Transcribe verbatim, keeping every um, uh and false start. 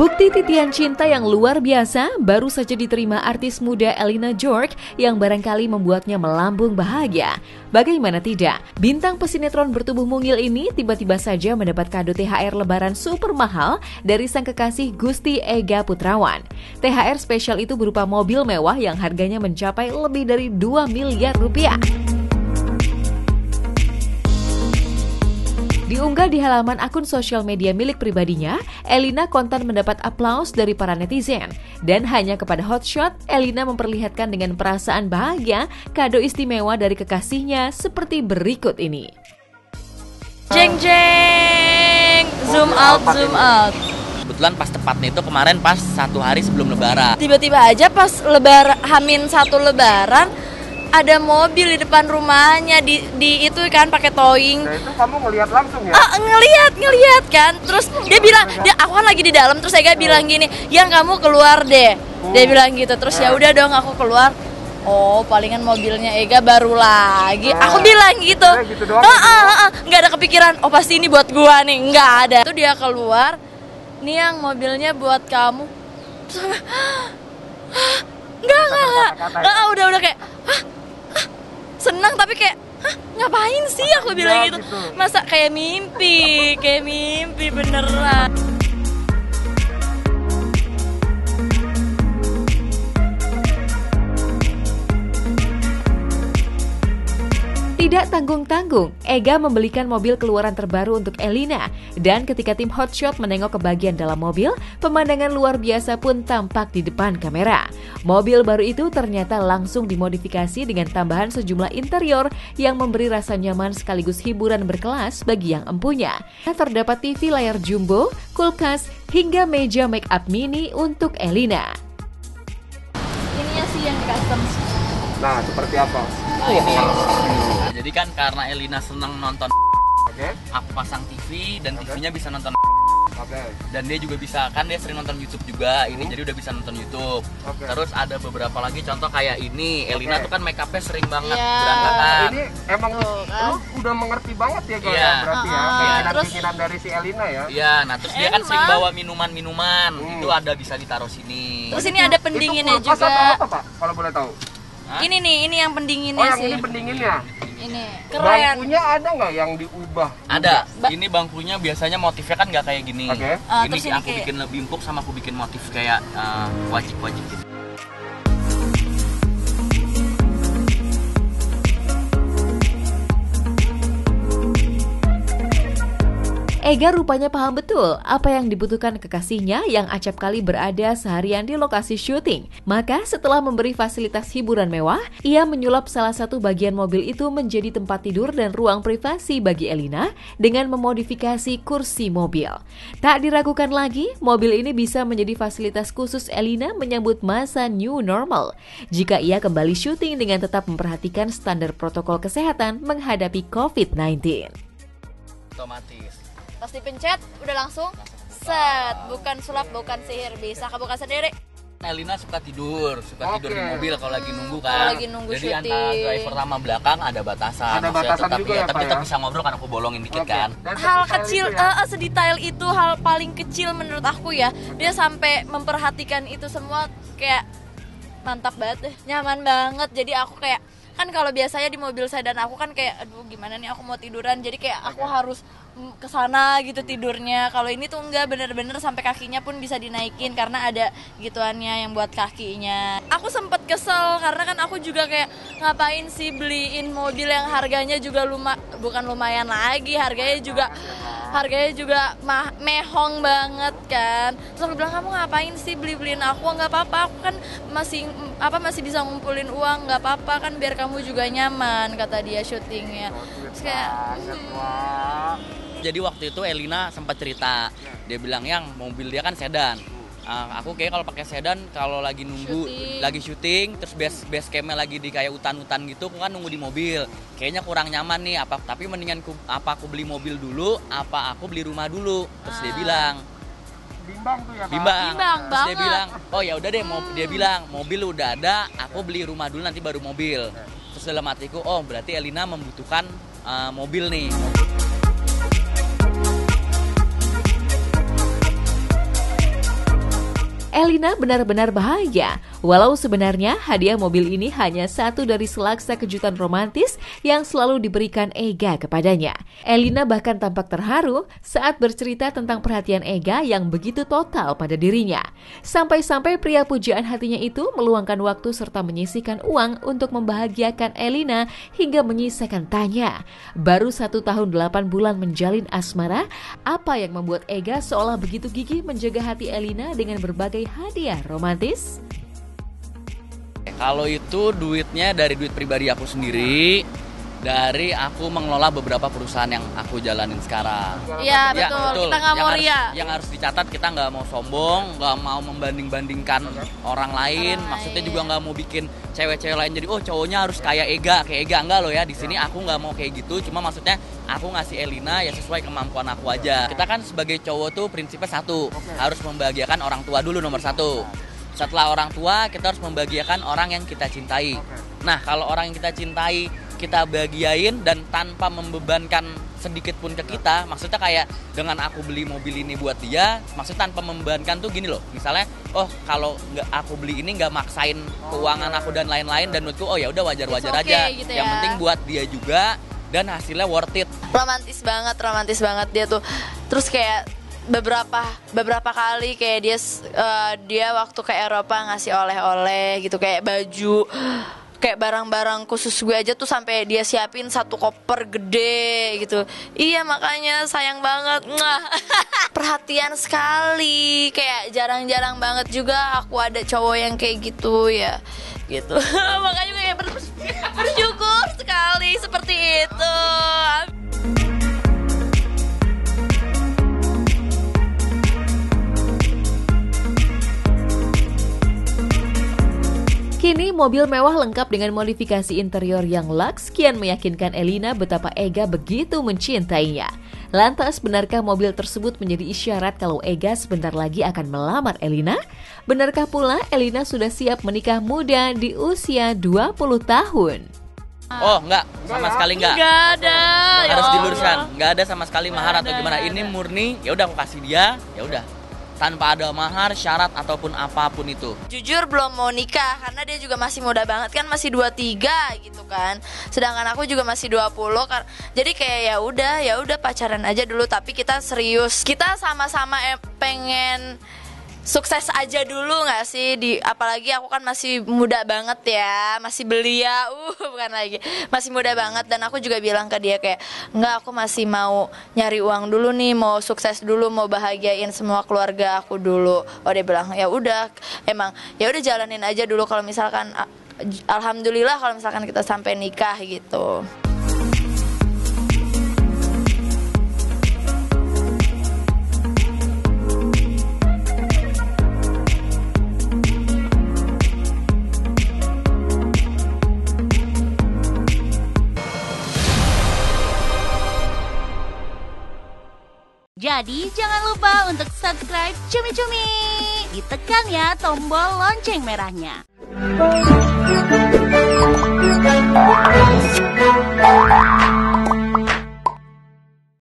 Bukti titian cinta yang luar biasa baru saja diterima artis muda Elina George yang barangkali membuatnya melambung bahagia. Bagaimana tidak, bintang pesinetron bertubuh mungil ini tiba-tiba saja mendapat kado T H R lebaran super mahal dari sang kekasih Gusti Ega Putrawan. T H R spesial itu berupa mobil mewah yang harganya mencapai lebih dari dua miliar rupiah. Diunggah di halaman akun sosial media milik pribadinya, Elina kontan mendapat aplaus dari para netizen. Dan hanya kepada Hotshot, Elina memperlihatkan dengan perasaan bahagia kado istimewa dari kekasihnya seperti berikut ini. Jeng jeng, zoom out, zoom out. Kebetulan pas tepatnya itu kemarin pas satu hari sebelum lebaran. Tiba-tiba aja pas lebaran, hamin satu lebaran, ada mobil di depan rumahnya di, di itu kan pakai towing. Nah, itu kamu ngelihat langsung ya? Ah, ngelihat, ngelihat kan. Terus dia bilang, dia aku kan lagi di dalam, terus Ega bilang gini, "Yang kamu keluar deh." Dia bilang gitu. Terus ya udah dong aku keluar. Oh, palingan mobilnya Ega baru lagi. Aku bilang gitu. gitu doang, ah, ah, ah, nggak ada kepikiran, oh pasti ini buat gua nih. Nggak ada. Itu dia keluar, "Nih yang mobilnya buat kamu." Terus, Enggak, enggak, enggak. Enggak, udah udah kayak, "Hah? Senang tapi kayak, hah ngapain sih?" Aku bilang gitu. Masa kayak mimpi, kayak mimpi beneran. Tidak tanggung-tanggung, Ega membelikan mobil keluaran terbaru untuk Elina. Dan ketika tim Hotshot menengok ke bagian dalam mobil, pemandangan luar biasa pun tampak di depan kamera. Mobil baru itu ternyata langsung dimodifikasi dengan tambahan sejumlah interior yang memberi rasa nyaman sekaligus hiburan berkelas bagi yang empunya. Terdapat T V layar jumbo, kulkas, hingga meja make up mini untuk Elina. Ininya sih yang custom. Nah, seperti apa? Nah, ini. Jadi kan karena Elina senang nonton, okay. aku pasang T V dan okay. T V-nya bisa nonton. Okay. Dan dia juga bisa, kan dia sering nonton YouTube juga, ini hmm. jadi udah bisa nonton YouTube. Okay. Terus ada beberapa lagi contoh kayak ini, Elina okay. tuh kan make up-nya sering banget yeah. berantakan. Ini emang tuh, kan? lu udah mengerti banget ya kalau yeah. berarti ya, uh, keinginan-keinginan dari si Elina ya. Iya, nah terus dia kan Emang? sering bawa minuman-minuman, hmm. itu ada bisa ditaruh sini. Terus ini ada pendinginnya itu kulkas juga. atau apa, Pak? Kalau boleh tahu. Hah? Ini nih, ini yang pendinginnya Oh, yang sih. ini pendinginnya. Ini keren. Bangkunya ada nggak yang diubah? Ada. Ini bangkunya biasanya motifnya kan nggak kayak gini. Oke. Okay. Uh, ini ini aku kayak... bikin lebih empuk sama aku bikin motif kayak uh, wajik-wajik gitu. Ega rupanya paham betul apa yang dibutuhkan kekasihnya yang acap kali berada seharian di lokasi syuting. Maka setelah memberi fasilitas hiburan mewah, ia menyulap salah satu bagian mobil itu menjadi tempat tidur dan ruang privasi bagi Elina dengan memodifikasi kursi mobil. Tak diragukan lagi, mobil ini bisa menjadi fasilitas khusus Elina menyambut masa new normal. Jika ia kembali syuting dengan tetap memperhatikan standar protokol kesehatan menghadapi covid sembilan belas. Otomatis. Pas dipencet udah langsung set, bukan sulap, bukan sihir, bisa kebuka sendiri. Elina suka tidur, suka okay. tidur di mobil kalau lagi nunggu kan. Kalau lagi nunggu Jadi syuting. antara driver sama belakang ada batasan. Ada Maksudnya batasan tetap, juga ya, ya, tapi Pak, tetap ya? bisa ngobrol kan aku bolongin dikit okay. kan. Dan Hal sedetail kecil, itu ya? uh, sedetail itu hal paling kecil menurut aku ya. Dia sampai memperhatikan itu semua, kayak mantap banget deh, nyaman banget. Jadi aku kayak, kan kalau biasanya di mobil sedan aku kan kayak, aduh gimana nih aku mau tiduran, jadi kayak aku harus kesana gitu tidurnya. Kalau ini tuh enggak, bener-bener sampai kakinya pun bisa dinaikin karena ada gituannya yang buat kakinya. Aku sempet kesel karena kan aku juga kayak, ngapain sih beliin mobil yang harganya juga luma, bukan lumayan lagi, harganya juga harganya juga mah, mehong banget kan. Terus aku bilang, kamu ngapain sih beli-beliin aku? Nggak apa-apa, aku kan masih apa masih bisa ngumpulin uang, nggak apa-apa kan, biar kamu juga nyaman, kata dia syutingnya. Terus kayak Jadi waktu itu Elina sempat cerita, dia bilang yang mobil dia kan sedan. Uh, aku kayak kalau pakai sedan kalau lagi nunggu Shooting. lagi syuting terus base base campnya lagi di kayak hutan-hutan gitu, aku kan nunggu di mobil. Kayaknya kurang nyaman nih, apa tapi mendingan ku, apa aku beli mobil dulu, apa aku beli rumah dulu. Terus ah. dia bilang bimbang tuh ya, Pak. Bimbang. Bimbang Terus dia banget. bilang, "Oh ya udah deh, mau dia bilang mobil udah ada, aku beli rumah dulu nanti baru mobil." Terus dalam hatiku, oh berarti Elina membutuhkan uh, mobil nih. Elina benar-benar bahagia, walau sebenarnya hadiah mobil ini hanya satu dari selaksa kejutan romantis yang selalu diberikan Ega kepadanya. Elina bahkan tampak terharu saat bercerita tentang perhatian Ega yang begitu total pada dirinya. Sampai-sampai pria pujaan hatinya itu meluangkan waktu serta menyisihkan uang untuk membahagiakan Elina hingga menyisakan tanya. Baru satu tahun delapan bulan menjalin asmara, apa yang membuat Ega seolah begitu gigih menjaga hati Elina dengan berbagai hadiah romantis? Kalau itu duitnya dari duit pribadi aku sendiri, dari aku mengelola beberapa perusahaan yang aku jalanin sekarang. Iya Ya, betul. Kita nggak yang mau harus, ria. yang harus dicatat, kita nggak mau sombong, nggak mau membanding-bandingkan orang lain. Orang Maksudnya lain. juga nggak mau bikin cewek-cewek lain jadi oh cowoknya harus kayak Ega, kayak Ega enggak loh ya. Di sini aku nggak mau kayak gitu. Cuma maksudnya aku ngasih Elina ya sesuai kemampuan aku aja. Kita kan sebagai cowok tuh prinsipnya satu, harus membahagiakan orang tua dulu nomor satu. Setelah orang tua, kita harus membahagiakan orang yang kita cintai. Nah, kalau orang yang kita cintai, kita bahagiain dan tanpa membebankan sedikit pun ke kita. Maksudnya kayak dengan aku beli mobil ini buat dia, maksudnya tanpa membebankan tuh gini loh. Misalnya, oh kalau nggak aku beli ini nggak maksain keuangan aku dan lain-lain, dan menurutku oh ya udah wajar-wajar It's okay, aja. gitu Yang ya. penting buat dia juga dan hasilnya worth it. Romantis banget, romantis banget dia tuh. Terus kayak beberapa beberapa kali kayak dia eh, dia waktu ke Eropa ngasih oleh-oleh gitu, kayak baju, kayak barang-barang khusus gue aja tuh sampai dia siapin satu koper gede gitu. Iya makanya sayang banget. Mwah. Perhatian sekali, kayak jarang-jarang banget juga aku ada cowok yang kayak gitu ya gitu. Makanya kayak ber- bersyukur sekali seperti itu. Kini mobil mewah lengkap dengan modifikasi interior yang luks kian meyakinkan Elina betapa Ega begitu mencintainya. Lantas, benarkah mobil tersebut menjadi isyarat kalau Ega sebentar lagi akan melamar Elina? Benarkah pula Elina sudah siap menikah muda di usia dua puluh tahun? Oh enggak, sama sekali enggak. Nggak ada. ya Harus Allah. diluruskan, nggak ada sama sekali mahar Nggak atau ada, gimana. nggak Ini ada. murni, ya udah aku kasih dia, ya udah. Tanpa ada mahar, syarat ataupun apapun itu. Jujur belum mau nikah karena dia juga masih muda banget kan, masih dua puluh tiga gitu kan. Sedangkan aku juga masih dua puluh kan. Jadi kayak ya udah, ya udah pacaran aja dulu tapi kita serius. Kita sama-sama eh, pengen sukses aja dulu nggak sih, di apalagi aku kan masih muda banget ya, masih belia, uh bukan lagi, masih muda banget. Dan aku juga bilang ke dia kayak nggak, aku masih mau nyari uang dulu nih, mau sukses dulu, mau bahagiain semua keluarga aku dulu. Oh dia bilang ya udah, emang ya udah jalanin aja dulu, kalau misalkan alhamdulillah kalau misalkan kita sampai nikah gitu. Jadi jangan lupa untuk subscribe Cumi Cumi. Ditekan ya tombol lonceng merahnya.